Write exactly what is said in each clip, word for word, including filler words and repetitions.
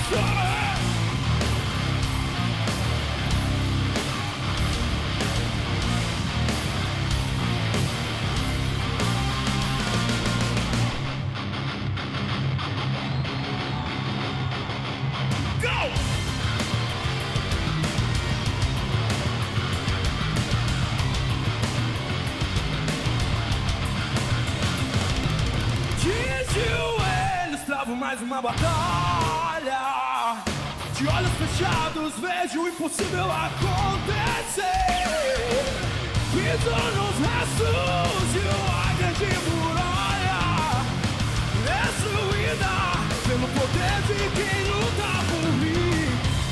Mais uma batalha. De olhos fechados vejo o impossível acontecer. Piso nos restos de uma grande muralha, destruída pelo poder de quem luta por mim.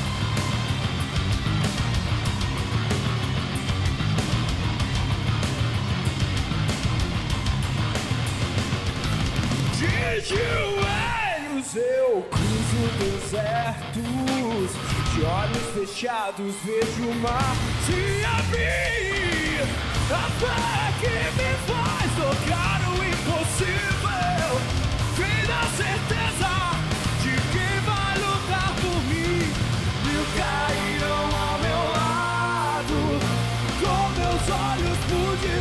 De joelhos eu cruzo desertos, de olhos fechados vejo o mar se abrir. A fé que me faz tocar o impossível, vem da certeza de quem vai lutar por mim. Mil caíram ao meu lado, com meus olhos pude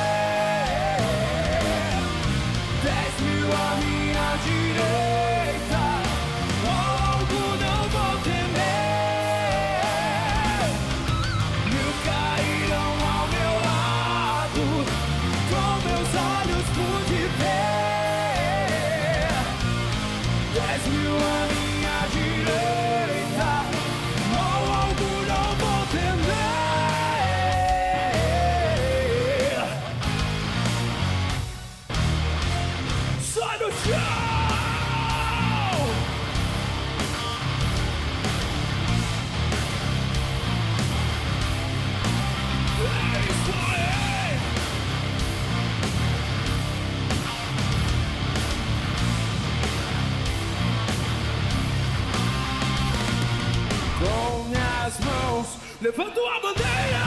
ver. Dez mil à minha direita, algo não vou temer. Mil caíram ao meu lado, com meus olhos pude ver. Dez mil à minha direita, algo não vou temer. Sai do chão! Com minhas mãos levanto a bandeira,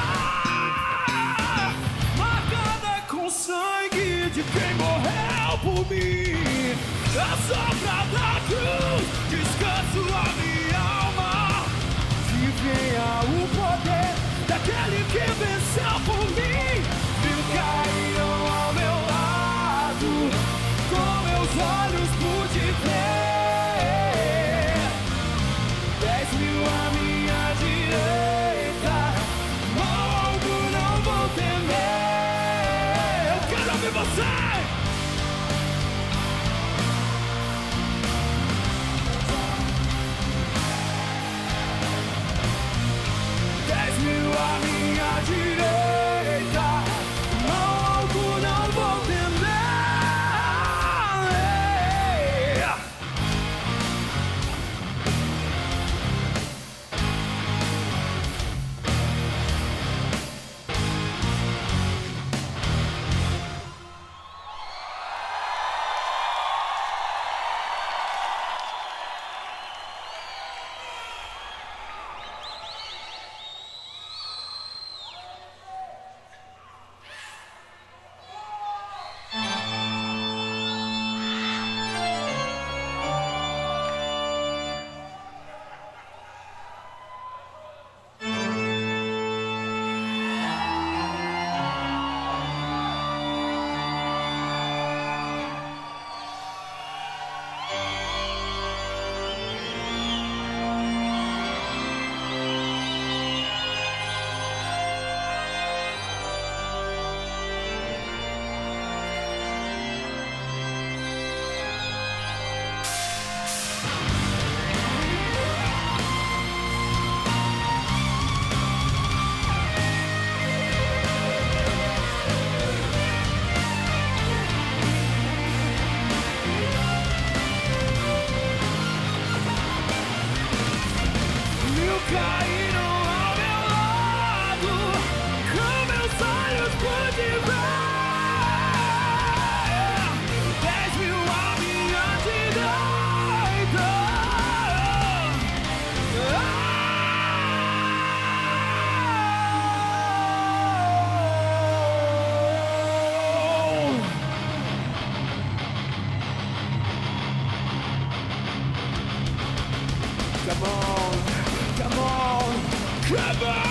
marcada com sangue de quem morreu por mim. A sombra da cruz descanso a minha alma. Que venha o poder daquele que venceu por mim. Mil caíram ao meu lado, com meus olhos pude ver. Dez mil à minha direita, algo não vou temer. Eu quero ouvir você! Dez mil à minha direita, algo não vou temer. Come on!